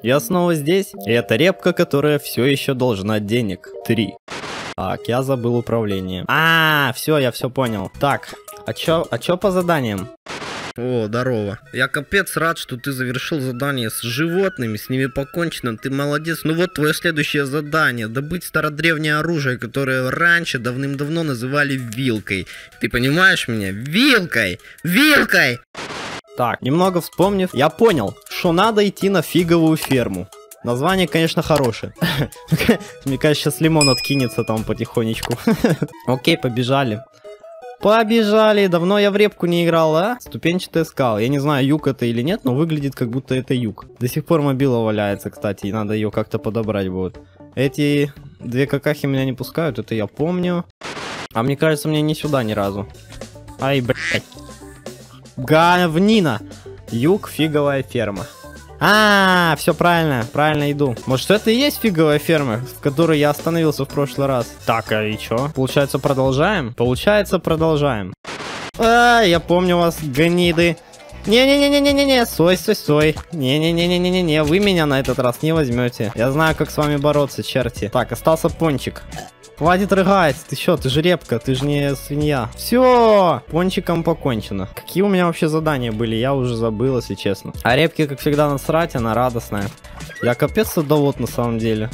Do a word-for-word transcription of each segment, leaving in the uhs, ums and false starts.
Я снова здесь, и это репка, которая все еще должна денег. Три. Так, я забыл управление. А, все, я все понял. Так, а чё, а чё по заданиям? О, здорово. Я капец рад, что ты завершил задание с животными, с ними покончено, ты молодец. Ну вот твое следующее задание. Добыть стародревнее оружие, которое раньше давным-давно называли вилкой. Ты понимаешь меня? Вилкой! Вилкой! Так, немного вспомнив, я понял, что надо идти на фиговую ферму. Название, конечно, хорошее. Мне кажется, сейчас лимон откинется там потихонечку. Окей, побежали. Побежали. Давно я в репку не играл, а? Ступенчатая скала. Я не знаю, юг это или нет, но выглядит как будто это юг. До сих пор мобила валяется, кстати, и надо ее как-то подобрать будет. Эти две какахи меня не пускают, это я помню. А мне кажется, мне не сюда ни разу. Ай, блядь. Говнина. Юг, фиговая ферма. А, все правильно, правильно иду. Может, это и есть фиговая ферма, в которой я остановился в прошлый раз? Так, а и чё? Получается, продолжаем? Получается, продолжаем. А, я помню вас, гниды. Не-не-не-не-не-не, сой, сой, сой. Не-не-не-не-не-не, вы меня на этот раз не возьмете. Я знаю, как с вами бороться, черти. Так, остался пончик. Хватит рыгать, ты чё, ты же репка, ты же не свинья. Все, пончиком покончено. Какие у меня вообще задания были, я уже забыл, если честно. А репке, как всегда, насрать, она радостная. Я капец садовод на самом деле.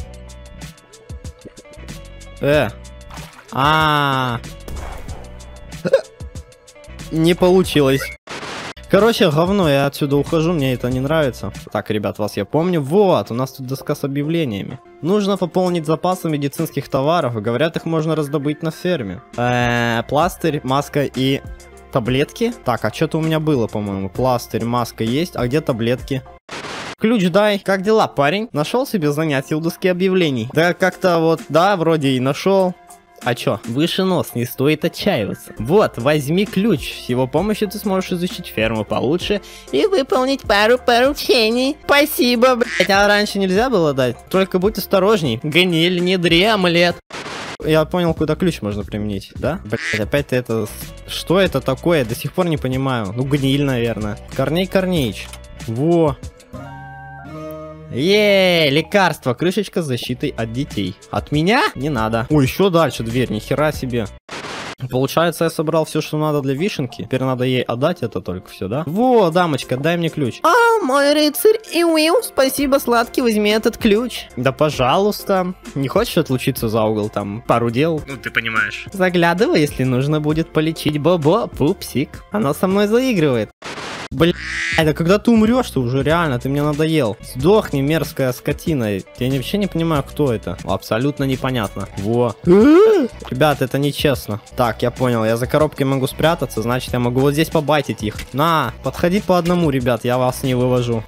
Э. А. Не получилось. Короче, говно, я отсюда ухожу, мне это не нравится. Так, ребят, вас я помню. Вот, у нас тут доска с объявлениями. Нужно пополнить запасы медицинских товаров. Говорят, их можно раздобыть на ферме. Э-э, пластырь, маска и таблетки. Так, а что-то у меня было, по-моему. Пластырь, маска есть, а где таблетки? Ключ дай. Как дела, парень? Нашел себе занятие у доски объявлений? Да как-то вот, да, вроде и нашел. А чё? Выше нос, не стоит отчаиваться. Вот, возьми ключ. С его помощью ты сможешь изучить ферму получше и выполнить пару поручений. Спасибо, блять. А раньше нельзя было дать? Только будь осторожней. Гниль, не дремлет. Я понял, куда ключ можно применить, да? Блять, опять это... Что это такое? До сих пор не понимаю. Ну, гниль, наверное. Корней Корнеич. Во. Еее, лекарство, крышечка с защитой от детей. От меня? Не надо. Ой, еще дальше дверь, нихера себе. Получается, я собрал все, что надо для вишенки. Теперь надо ей отдать это только все, да? Во, дамочка, дай мне ключ. А, мой рыцарь, и Уилл, спасибо, сладкий, возьми этот ключ. Да, пожалуйста. Не хочешь отлучиться за угол, там, пару дел? Ну, ты понимаешь. Заглядывай, если нужно будет полечить Бобо, пупсик. Она со мной заигрывает. Блядь, да когда ты умрешь, ты уже реально, ты мне надоел. Сдохни, мерзкая скотина. Я вообще не понимаю, кто это. Абсолютно непонятно. Во. Ребят, это нечестно. Так, я понял, я за коробкой могу спрятаться, значит, я могу вот здесь побайтить их. На, подходи по одному, ребят, я вас не вывожу.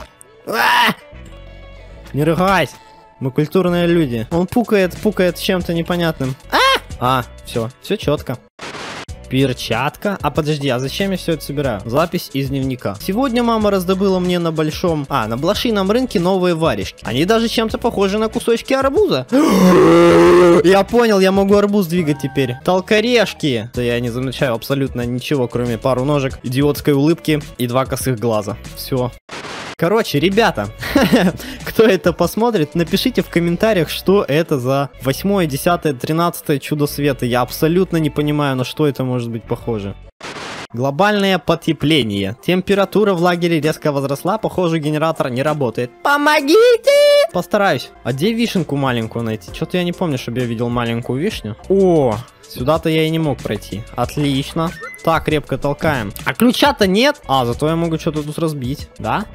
Не рыгайся. Мы культурные люди. Он пукает, пукает чем-то непонятным. А, все, все четко. Перчатка. А подожди, а зачем я все это собираю? Запись из дневника. Сегодня мама раздобыла мне на большом... А, на блошином рынке новые варежки. Они даже чем-то похожи на кусочки арбуза. Я понял, я могу арбуз двигать теперь. Толкорешки. Да я не замечаю абсолютно ничего, кроме пару ножек, идиотской улыбки и два косых глаза. Все. Короче, ребята, кто это посмотрит, напишите в комментариях, что это за восьмое, десятое, тринадцатое чудо света. Я абсолютно не понимаю, на что это может быть похоже. Глобальное потепление. Температура в лагере резко возросла, похоже, генератор не работает. Помогите! Постараюсь. А где вишенку маленькую найти? Что-то я не помню, чтобы я видел маленькую вишню. О, сюда-то я и не мог пройти. Отлично. Так, крепко толкаем. А ключа-то нет. А, зато я могу что-то тут разбить. Да?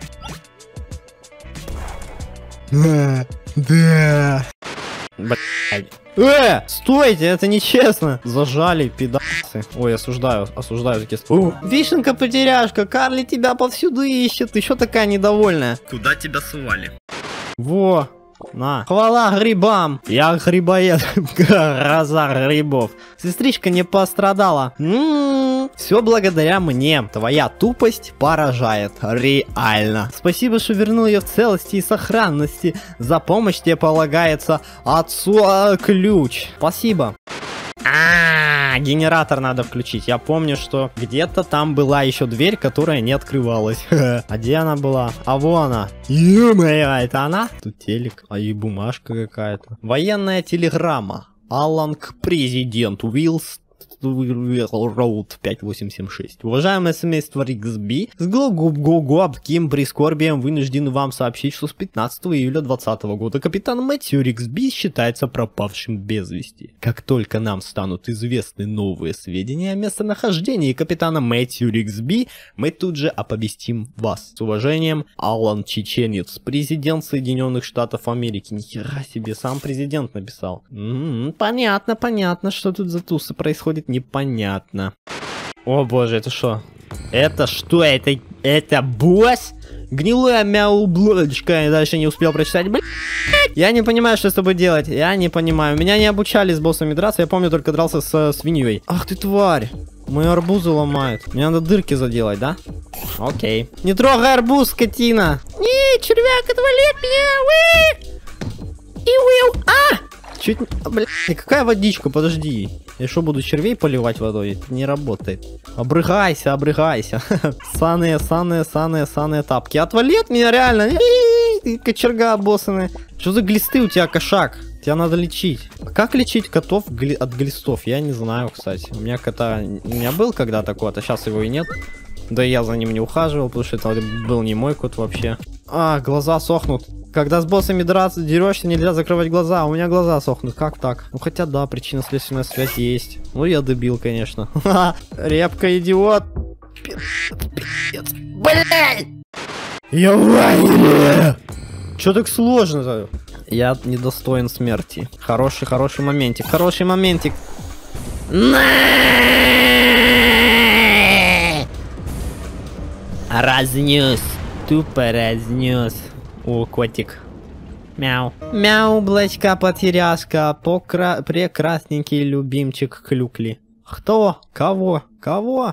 Да. Да. Блядь. Э, стойте, это нечестно. Зажали, пидасы. Ой, осуждаю, осуждаю такие. О, вишенка потеряшка, Карли тебя повсюду ищет. Ты что такая недовольная? Куда тебя сували? Во. На. Хвала грибам. Я грибоед. Гроза грибов. Сестричка не пострадала. М-м-м. Все благодаря мне. Твоя тупость поражает. Реально. Спасибо, что вернул ее в целости и сохранности. За помощь тебе полагается отцу ключ. Спасибо. А-а-а. А, генератор надо включить. Я помню, что где-то там была еще дверь, которая не открывалась. А где она была? А вон она. Ё-моё, это она? Тут телек. А и бумажка какая-то. Военная телеграмма. Алан к президенту Уиллс Роуд пять восемь семь шесть. Уважаемое семейство Ригсби, с глубоким прискорбием вынуждены вам сообщить, что с пятнадцатого июля двадцатого года капитан Мэтью Ригсби считается пропавшим без вести. Как только нам станут известны новые сведения о местонахождении капитана Мэтью Ригсби, мы тут же оповестим вас. С уважением, Алан Чеченец, президент Соединенных Штатов Америки. Нихера себе, сам президент написал. М-м, понятно, понятно, что тут за туса происходит. Непонятно. О боже, это что? Это что? Это, это босс? Гнилое мяублочка. Я дальше не успел прочитать. Блин. Я не понимаю, что с тобой делать. Я не понимаю. Меня не обучали с боссами драться. Я помню, только дрался с свиньей. Ах ты тварь. Мои арбузы ломают. Мне надо дырки заделать, да? Окей. Не трогай арбуз, скотина. Не, червяк, отвали от меня. И уил. А! Чуть... Блядь, какая водичка? Подожди. Я что, буду червей поливать водой? Это не работает. Обрыгайся, обрыгайся. Саные, саные, саные, саные тапки. Отвали от меня, реально. Ты кочерга обоссанная. Что за глисты у тебя, кошак? Тебя надо лечить. Как лечить котов гли... от глистов? Я не знаю, кстати. У меня кота... У меня был когда-то кот, а сейчас его и нет. Да и я за ним не ухаживал, потому что это был не мой кот вообще. А, глаза сохнут. Когда с боссами драться, дерешься, нельзя закрывать глаза. У меня глаза сохнут. Как так? Ну хотя да, причинно-следственная связь есть. Ну я дебил, конечно. Репка, идиот. Пиздец. Блядь! Я ванили! Чё так сложно-то? Я недостоин смерти. Хороший, хороший моментик. Хороший моментик. Разнес. Тупо разнес. О, котик. Мяу. Мяу, блочка, потеряшка, покра... прекрасненький любимчик Клюкли. Кто? Кого? Кого?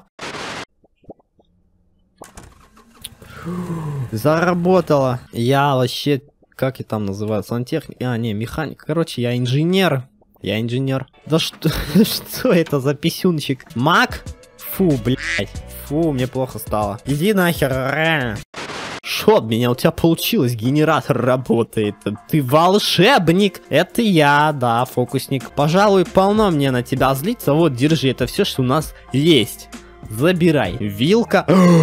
Заработало. Я вообще... Как и там называют? Сантехник? А, не, механик. Короче, я инженер. Я инженер. Да что... Что это за писюнчик? Маг? Фу, блядь. Фу, мне плохо стало. Иди нахер, реально. Шо, меня у тебя получилось, генератор работает. Ты волшебник. Это я, да, фокусник. Пожалуй, полно мне на тебя злиться. Вот, держи, это все, что у нас есть. Забирай. Вилка.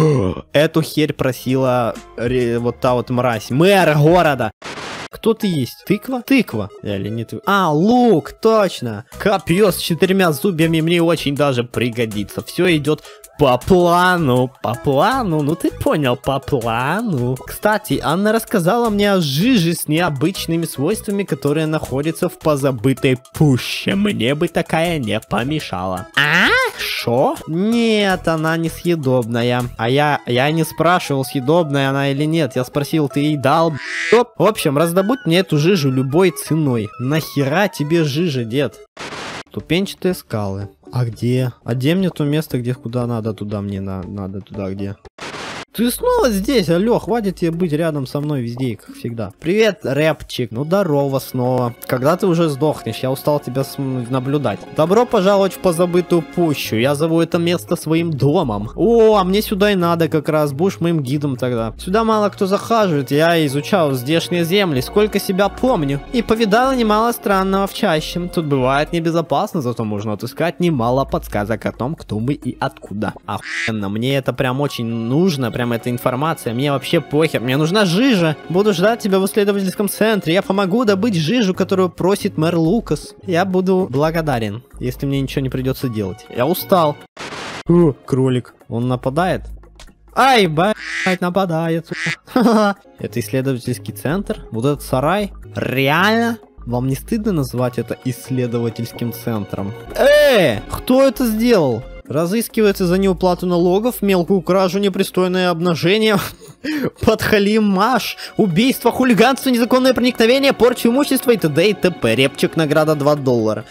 Эту херь просила вот та вот мразь. Мэр города. Кто ты есть? Тыква? Тыква. Или не тыква? А, лук, точно. Копье с четырьмя зубьями мне очень даже пригодится. Все идет по плану. По плану? Ну ты понял, по плану. Кстати, Анна рассказала мне о жиже с необычными свойствами, которые находятся в позабытой пуще. Мне бы такая не помешала. А? Шо? Нет, она не съедобная. А я, я не спрашивал, съедобная она или нет. Я спросил, ты ей дал? В общем, раздобудь мне эту жижу любой ценой. Нахера тебе жижа, дед? Ступенчатые скалы. А где? А где мне то место, где куда надо? Туда мне на, надо, туда где? Ты снова здесь, алло, хватит тебе быть рядом со мной везде, как всегда. Привет, рэпчик, ну здорово снова. Когда ты уже сдохнешь, я устал тебя наблюдать. Добро пожаловать в позабытую пущу, я зову это место своим домом. О, а мне сюда и надо как раз, будешь моим гидом тогда. Сюда мало кто захаживает, я изучал здешние земли, сколько себя помню. И повидал немало странного в чаще. Тут бывает небезопасно, зато можно отыскать немало подсказок о том, кто мы и откуда. Охуенно, мне это прям очень нужно, прям эта информация, мне вообще похер, мне нужна жижа. Буду ждать тебя в исследовательском центре, я помогу добыть жижу, которую просит мэр Лукас. Я буду благодарен, если мне ничего не придется делать. Я устал. О, кролик, он нападает? Ай, блять, нападает. Это исследовательский центр? Вот этот сарай? Реально? Вам не стыдно называть это исследовательским центром? Э, кто это сделал? Разыскивается за неуплату налогов, мелкую кражу, непристойное обнажение, подхалимаш, убийство, хулиганство, незаконное проникновение, порчу имущества и т.д. и т.п. Репчик, награда два доллара.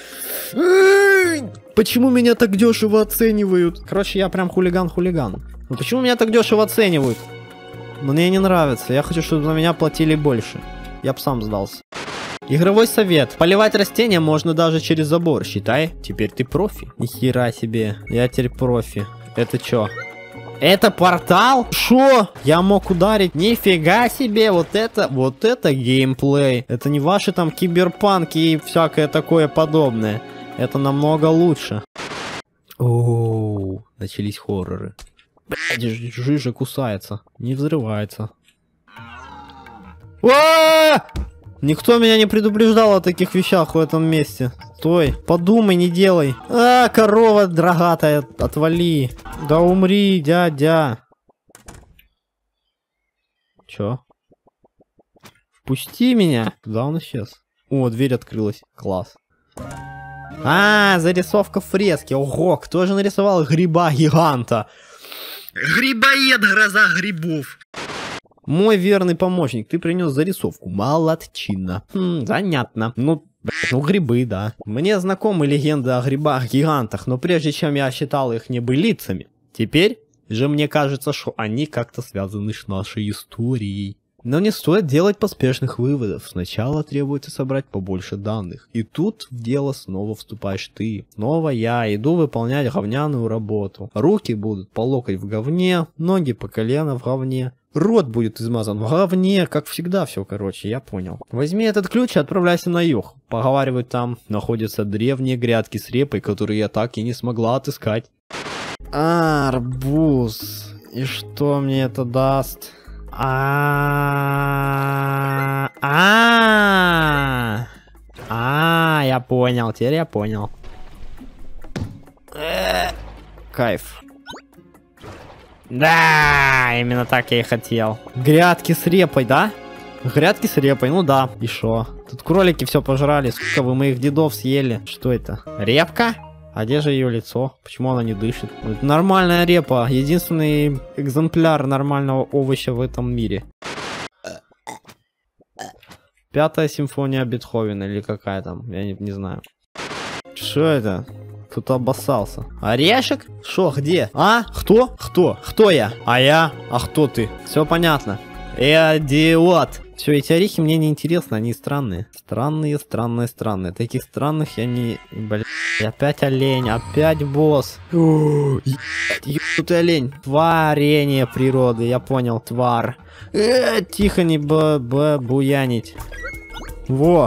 Почему меня так дешево оценивают? Короче, я прям хулиган-хулиган. Ну почему меня так дешево оценивают? Мне не нравится, я хочу, чтобы за меня платили больше. Я б сам сдался. Игровой совет. Поливать растения можно даже через забор. Считай, теперь ты профи. Нихера себе. Я теперь профи. Это чё? Это портал? Шо? Я мог ударить? Нифига себе, вот это, вот это геймплей. Это не ваши там киберпанки и всякое такое подобное. Это намного лучше. Оу, начались хорроры. Блядь, жижа кусается, не взрывается. А-а-а! Никто меня не предупреждал о таких вещах в этом месте. Стой, подумай, не делай. А, корова дрогатая, отвали. Да умри, дядя. Чё? Впусти меня. Куда он исчез? О, дверь открылась. Класс. А, зарисовка фрески. Ого, кто же нарисовал гриба-гиганта? Грибоед, гроза грибов. Мой верный помощник, ты принес зарисовку. Молодчина. Хм, занятно. Ну, блядь, ну грибы, да. Мне знакомы легенды о грибах-гигантах, но прежде чем я считал их небылицами, теперь же мне кажется, что они как-то связаны с нашей историей. Но не стоит делать поспешных выводов. Сначала требуется собрать побольше данных. И тут в дело снова вступаешь ты. Снова я иду выполнять говняную работу. Руки будут по локоть в говне, ноги по колено в говне. Рот будет измазан в говне, как всегда все, короче, я понял. Возьми этот ключ и отправляйся на юг. Поговаривают, там находятся древние грядки с репой, которые я так и не смогла отыскать. А, арбуз. И что мне это даст? А, а, а, я понял, теперь я понял. Кайф. Да, именно так я и хотел. Грядки с репой, да? Грядки с репой, ну да. И шо? Тут кролики все пожрали, сука, вы моих дедов съели. Что это? Репка? А где же ее лицо? Почему она не дышит? Это нормальная репа. Единственный экземпляр нормального овоща в этом мире. Пятая симфония Бетховена или какая там? Я не, не знаю. Что это? Кто-то обоссался. Орешек? Шо, где? А? Кто? Кто? Кто я? А я? А кто ты? Все понятно. Идиот. Все, эти орехи мне не интересны, они странные. Странные, странные, странные. Таких странных я не... Блин, опять олень, опять босс. Ебанутый олень. Творение природы, я понял, твар. Э, тихо, не б б буянить. Во.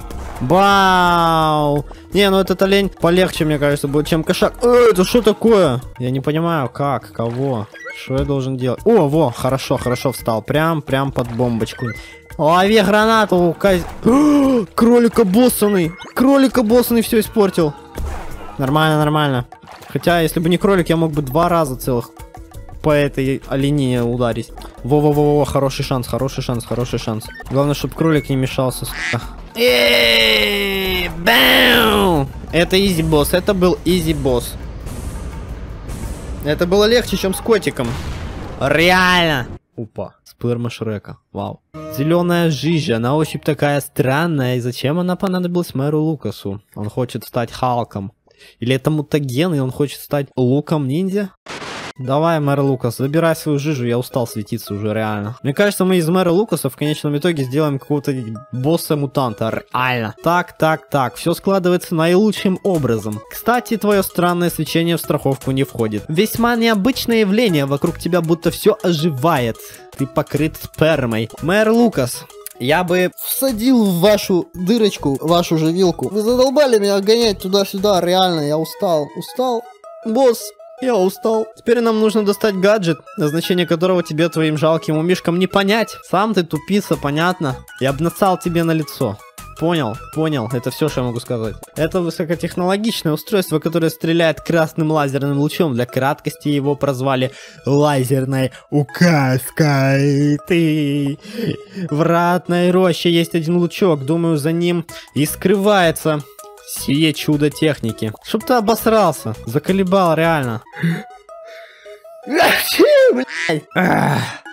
Бау! Не, ну этот олень полегче, мне кажется, будет, чем кошак. Э, это что такое? Я не понимаю, как, кого, что я должен делать. О, во, хорошо, хорошо встал. Прям, прям под бомбочку. Лови гранату, каз... Кролик обоссанный. Кролик обоссанный все испортил. Нормально, нормально. Хотя, если бы не кролик, я мог бы два раза целых по этой оленине ударить. Во-во-во-во, хороший шанс, хороший шанс, хороший шанс. Главное, чтобы кролик не мешался, сука. Это изи босс, это был изи босс. Это было легче, чем с котиком. Реально. Опа, сперма Шрека, вау. Зеленая жижа, на ощупь такая странная. И зачем она понадобилась мэру Лукасу? Он хочет стать Халком. Или это мутаген, и он хочет стать Луком-ниндзя? Давай, мэр Лукас, забирай свою жижу, я устал светиться уже, реально. Мне кажется, мы из мэра Лукаса в конечном итоге сделаем какого-то босса-мутанта, реально. Так, так, так, все складывается наилучшим образом. Кстати, твое странное свечение в страховку не входит. Весьма необычное явление, вокруг тебя будто все оживает. Ты покрыт спермой. Мэр Лукас, я бы всадил в вашу дырочку, вашу же вилку. Вы задолбали меня гонять туда-сюда, реально, я устал. Устал? Босс. Я устал. Теперь нам нужно достать гаджет, назначение которого тебе твоим жалким умишкам не понять. Сам ты тупица, понятно? Я бы насал тебе на лицо. Понял, понял, это все, что я могу сказать. Это высокотехнологичное устройство, которое стреляет красным лазерным лучом. Для краткости его прозвали лазерной указкой. Ты... В ратной роще есть один лучок, думаю, за ним и скрывается сие чудо техники. Чтоб ты обосрался. Заколебал, реально.